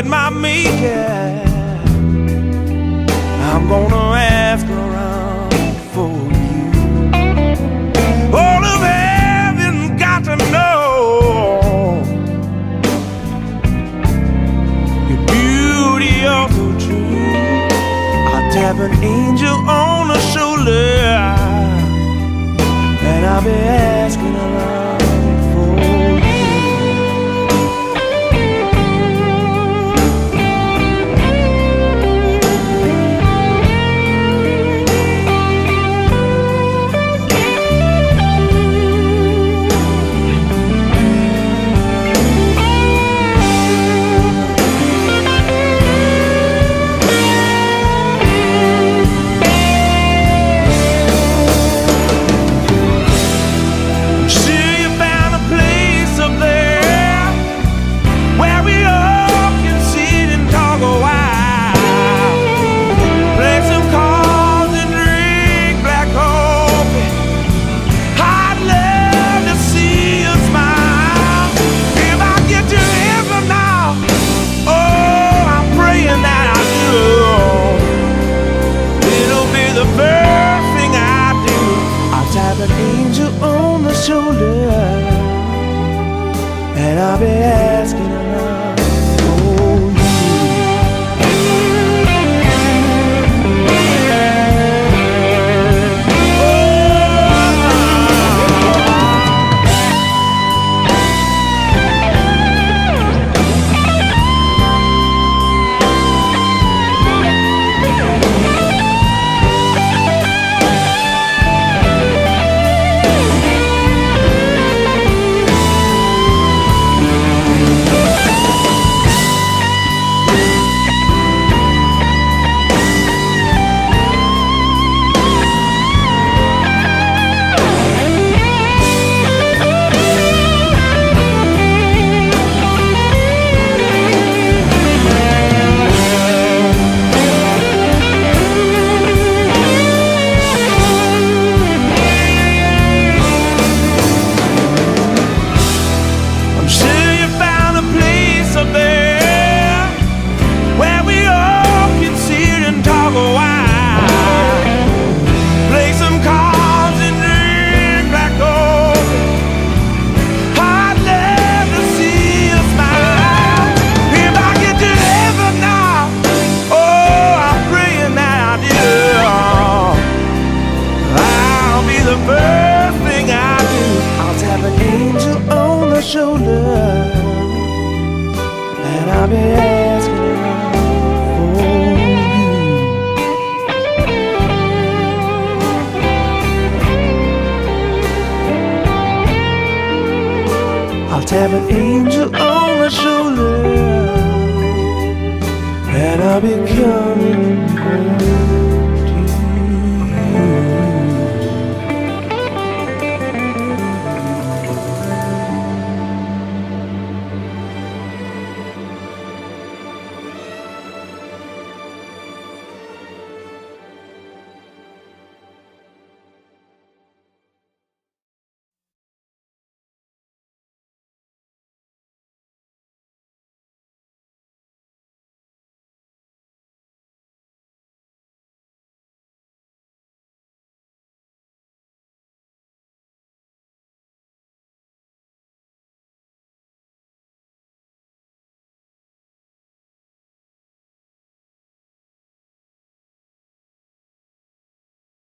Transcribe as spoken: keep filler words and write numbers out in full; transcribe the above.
get my maker, I'm gonna ask around for you. All of heaven's got to know your beauty all so true. I'll tap an angel on the shoulder, and I'll be asking around for you. An angel on the shoulder, and I'll be asking around for you. Shoulder, and I'll be asking around for you. I'll tap an angel on the shoulder, and I'll be coming home.